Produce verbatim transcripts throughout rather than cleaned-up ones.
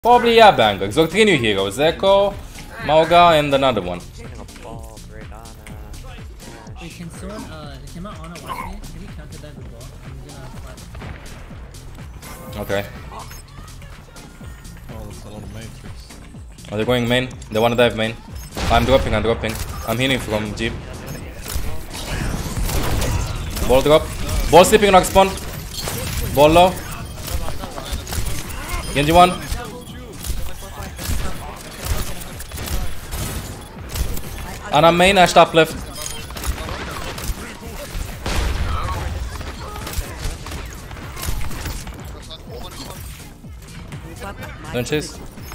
Probably yeah, Bangkok. So three new heroes: Echo, Mauga, and another one. Wait, can someone, uh, can my Ana watch me? Can you counter that with ball? I'm gonna flash. Okay. Oh, that's a lot of matrix. Are they going main? They wanna dive main. I'm dropping, I'm dropping. I'm healing from Jeep. Ball drop. Ball sleeping, knock spawn. Ball low. Genji one. And I'm main, Ash top left. Don't chase.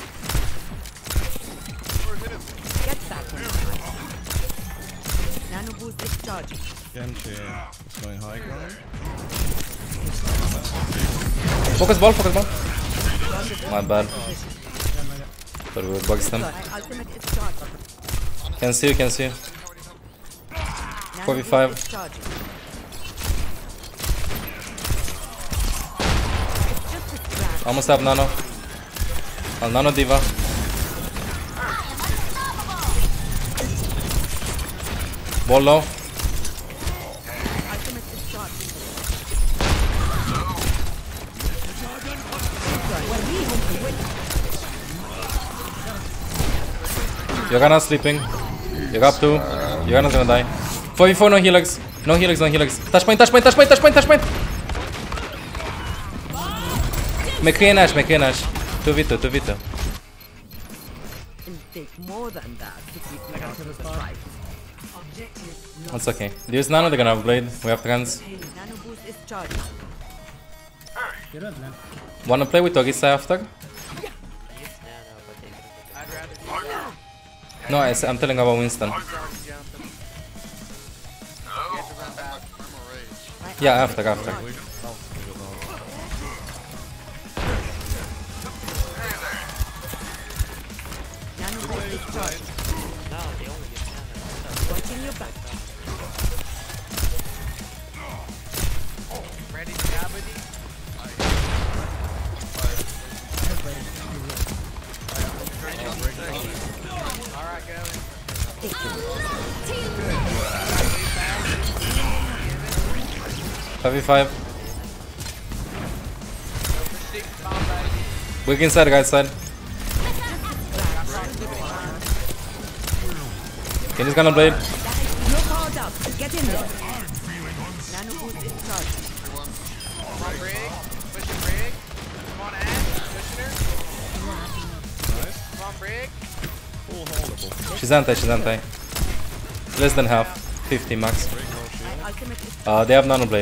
Genji is going high ground. Focus ball, focus ball. My bad. But we bugs them. Can see you, can see you. four v five. Almost have nano. I'll nano diva. Ball low. Yagana's sleeping. You're up two. Yagana's gonna die. four v four, no helix. No helix, no helix. Touch point, touch point, touch point, touch point, touch point. McCree and Ash, McCree and Ash. two v two, two v two. That's okay. They use nano, they're gonna have blade. We have trans. Wanna play with Orisa after? No, I, I'm telling about Winston. Yeah, after, after. five v five. Weak inside, guys, side. Kenny's gonna blade. Get in there. Nano boost is charged. Come on, Brig. Push it, Brig. Come on, Ash. Push her. Come on, Brig. Full holdable. She's anti, she's anti. Less than half. fifty max. Uh, they have nano blade.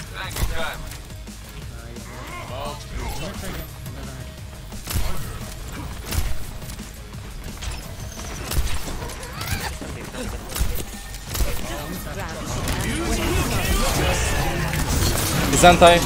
He's anti.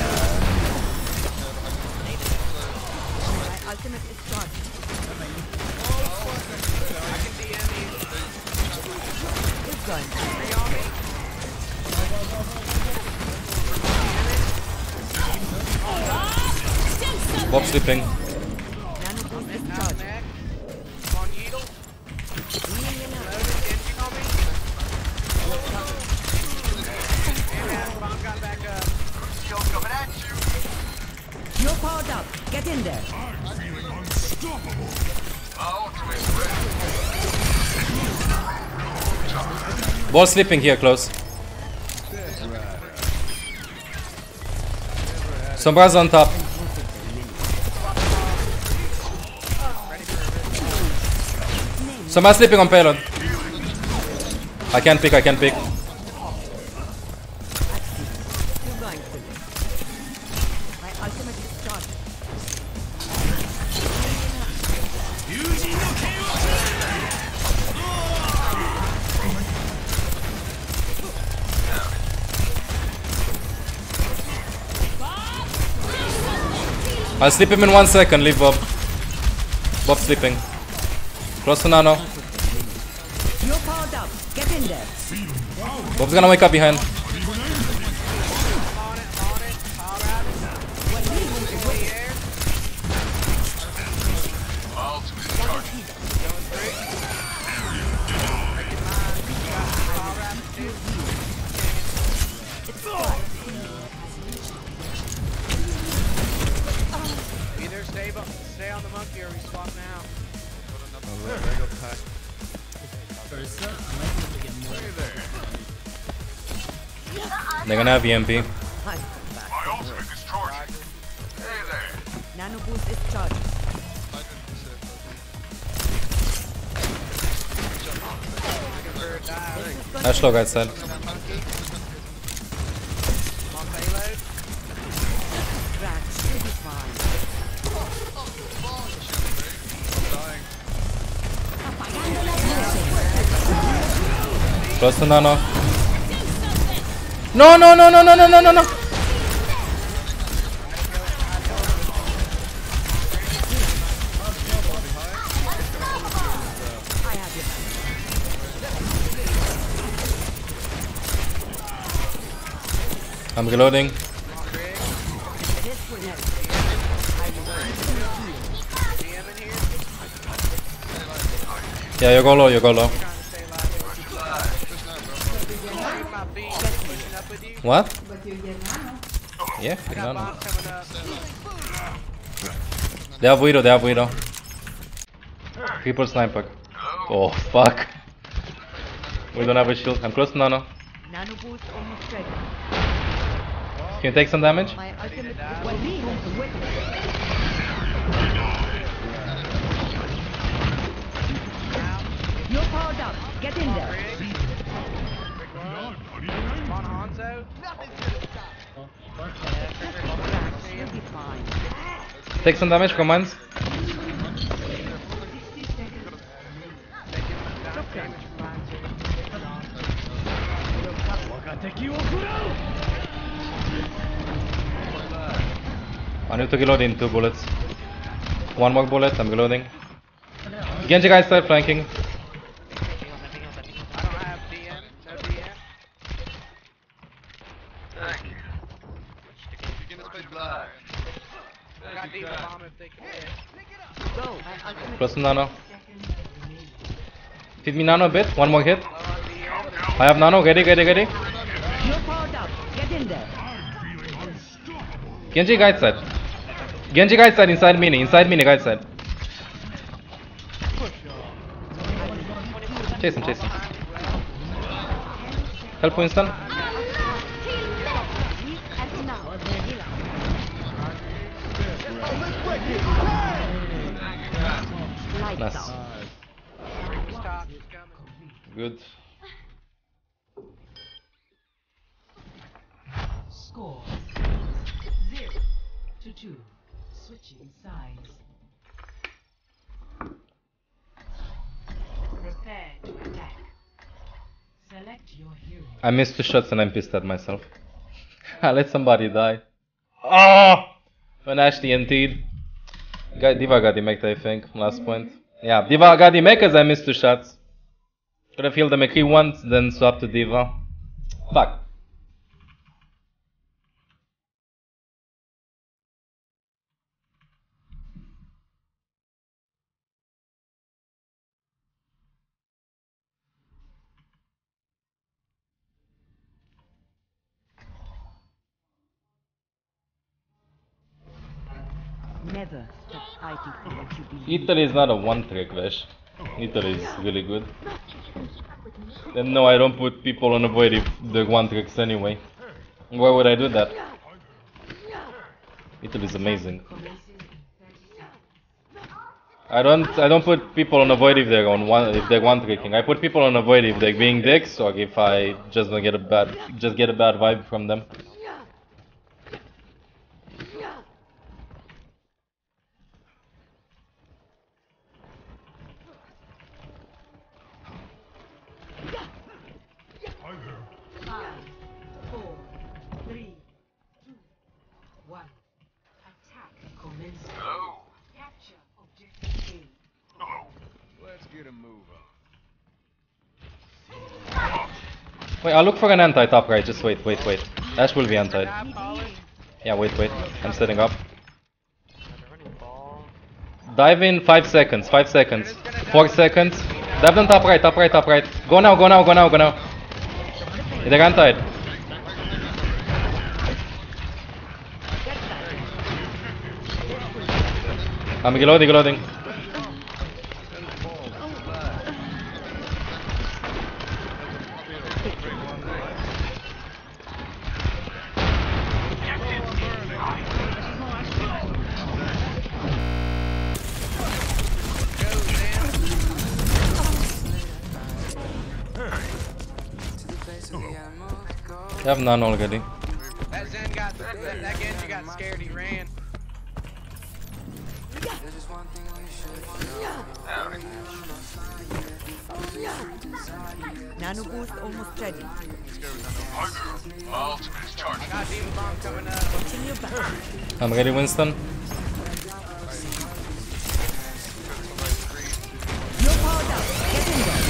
Bob sleeping. You're powered up. Get in there. Ball sleeping here close. Sombra's on top. Sombra's sleeping on payload. I can't pick, I can't pick. I'll sleep him in one second, leave Bob. Bob sleeping. Close to nano. You're powered up. Get in there. Bob's gonna wake up behind. stay on the monkey or we swap now. Oh, there, there goes pack. Ursa, I might be able to get more. They're gonna have E M P. I'm back from work. Nano boost is charged. Ash log outside. On payload. Crack should be fine. Close to Nano. No, no, no, no, no, no, no, no, no. I have you. I'm reloading. This will help. D M in here. Yeah, you go low, you go low. Trying to stay alive. My feet pushing up with you. What? Yeah, I got Nano. bombs coming up. They have Widow, they have Widow. People sniper. Oh, fuck. We don't have a shield. I'm close to Nano. Nano boost almost ready. Can you take some damage? My ultimate is well me who can witness. You're powered up. Get in there. On Hanzo. Oh, fuck. Crack should be fine. Take some damage, commands. I need to reload in two bullets. One more bullet, I'm reloading. Genji guys start flanking. I don't have D M. No D M. I got D M bomb if they can hit. Go. My ultimate Close to Nano. Feed me Nano a bit, one more hit. Low on D M. I have Nano, ready, ready, ready. You're powered up. Get in there. Genji guide side. Genji guide side, inside mini, inside mini guide side. Chase him, chase him. Help Winston. Nice. Stop. He's coming. Good. Score zero to two. Switching sides. Prepare to attack. Select your hero. I missed two shots and I'm pissed at myself. I let somebody die. Oh! When Ashley emptied. Got Diva got the mech, I think, last point. Yeah, Diva got the mech because I missed two shots. Could have healed the McCree once, then swap to Diva. Fuck. Never stop fighting for what you believe. Italy is not a one trick Vesh. Italy is really good. And no, I don't put people on avoid if they're one tricks anyway. Why would I do that? Italy is amazing. I don't I don't put people on avoid if they're on one if they're one tricking. I put people on avoid if they're being dicks or if I just don't get a bad just get a bad vibe from them. Five, four, three, two, one. Attack commences. Capture objective A. Let's get a move on. Wait, I'll look for an anti top right, just wait, wait, wait. Ash will be anti. Tap polished. Yeah, wait, wait. I'm setting up. Dive in five seconds, five seconds. Four seconds. Dive on top right, top right, top right. Go now, go now, go now, go now. They're anti. I'm reloading, reloading. Oh. I have none already. That Zen got, that, that Genji got scared, he ran. Nano boost almost ready. I got Diva Bomb coming up. Continue back. I'm ready, Winston. No power down. Get in there.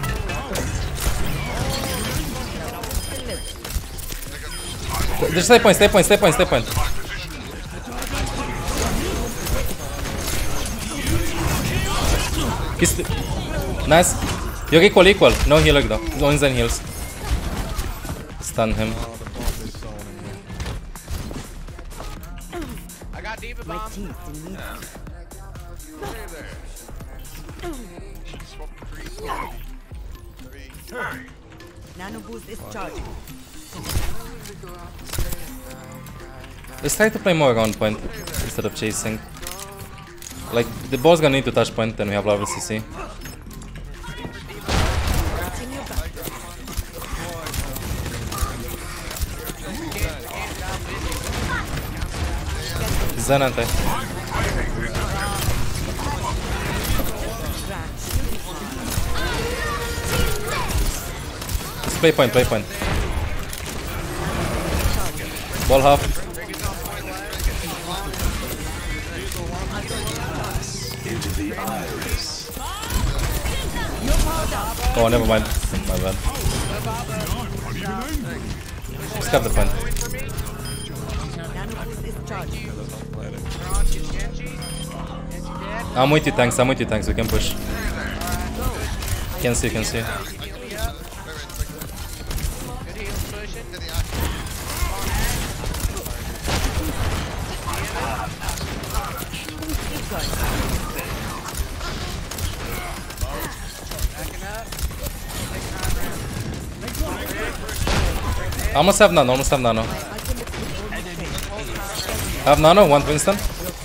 Just stay point, stay point, stay point, stay point. Kiss the... Nice. You're equal, equal. No healer though. Only Zen heals. Stun him. I got Diva Bomb. Nano boost is charging. Let's try to play more around point instead of chasing. Like, the ball's gonna need to touch point, then we have level C C. Zen anti. Let's play point, play point. Ball half. Oh, never mind. My bad. Just have the point. I'm with you, tanks. I'm with you, tanks. We can push. Can see, can see. I almost have nano, almost have nano. I have nano, one Winston.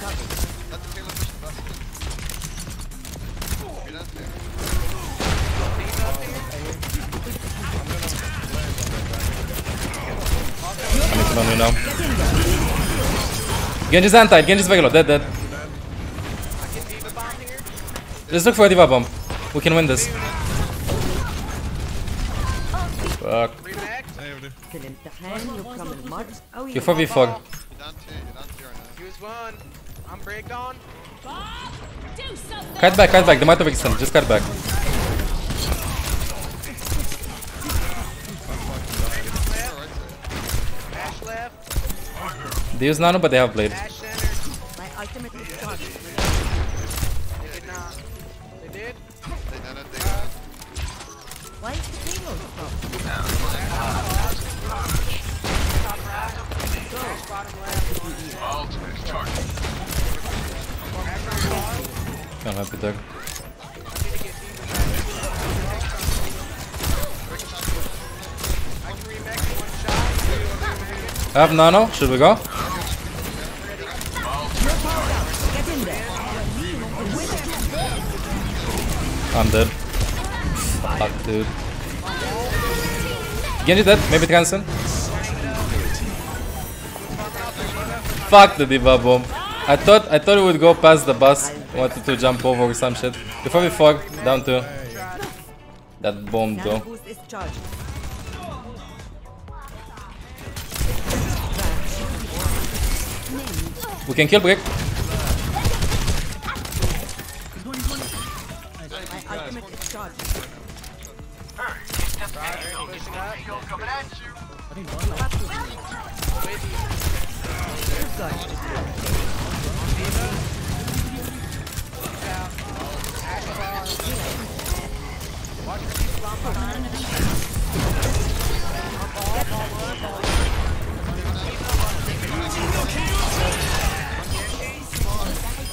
I need to run you now. Genji's anti, Genji's very low, dead, dead. Let's look for a Diva Bomb. We can win this. Fuck. You four v four. He was one. I'm breaked on. Cut back, cut back. They might have extended. Just cut back. Ash left. They use nano, but they have blade. Ash center. My ultimate is charged. They did not. They did? Why is the payload from? Can't help it there. I have nano. Should we go? I'm dead. Fuck, dude. Genji dead. Maybe cancel. Fuck the Diva Bomb. I thought I thought it would go past the bus. Wanted to jump over or some shit. Before we fog, down two. That bomb though. Boost is charged. We can kill Brick. My ultimate is charged.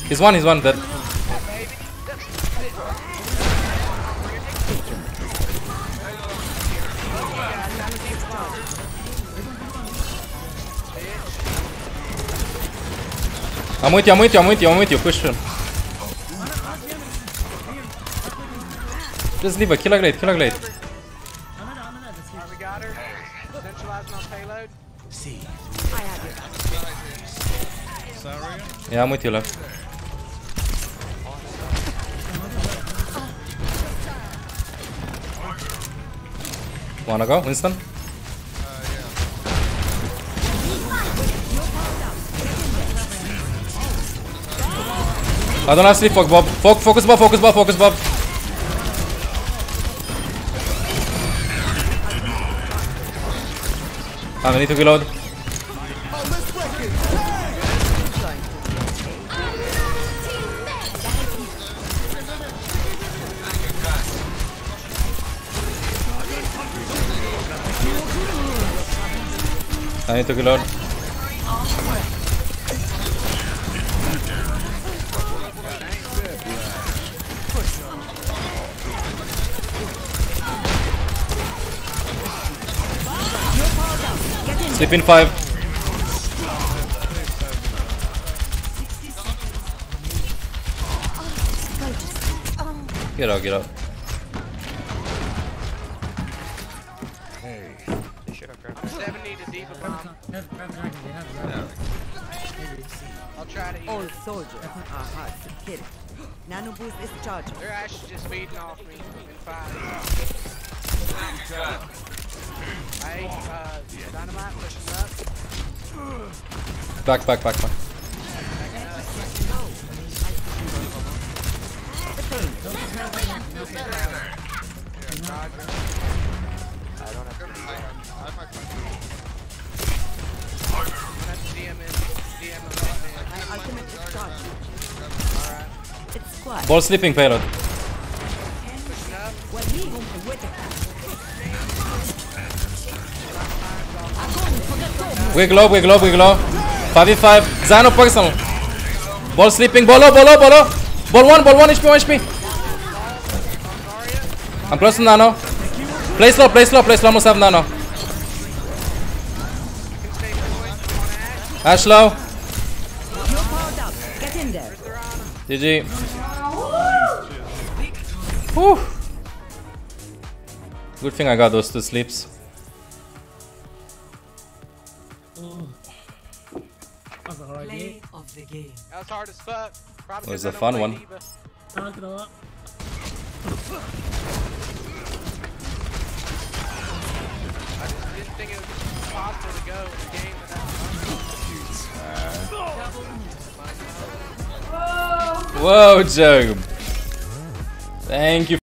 He's one, he's one dead. I'm with you, I'm with you, I'm with you, I'm with you. Push him. Just leave her, kill her glade, kill her glade. Alright, we got her. Centralizing on payload. I have it. Sorry. Yeah, I'm with you, love. Wanna go, Winston? I don't have sleep, fuck Bob. Fo focus Bob, focus Bob, focus Bob. I need to reload. I need to reload. Sleep in five. Get out, get out. seventy to deep bomb. Have, have dragon, they have dragon. I'll try to eat All it. soldiers are hard to kill. Nano boost is charging. They're actually just feeding off me in five. Hey, uh, dynamite pushing up. Back, back, back, back. My ultimate is charging. It's squad. Ball sleeping payload. Wiggle up, wiggle up, wiggle up. five v five. Zano personal. Ball sleeping. Ball up, ball up, ball up. Ball one, ball one H P, one H P. I'm close to Nano. Play slow, play slow, play slow. Almost have Nano. Ash low. You're powered up. Get in there. G G. Whew. Good thing I got those two sleeps. That was a hard game. of the game. That was hard as fuck. Probably It was 'cause I a don't fun play one. D.Va. Talk it up. I just didn't think it was possible to go in a game without. Whoa, Joe. Thank you.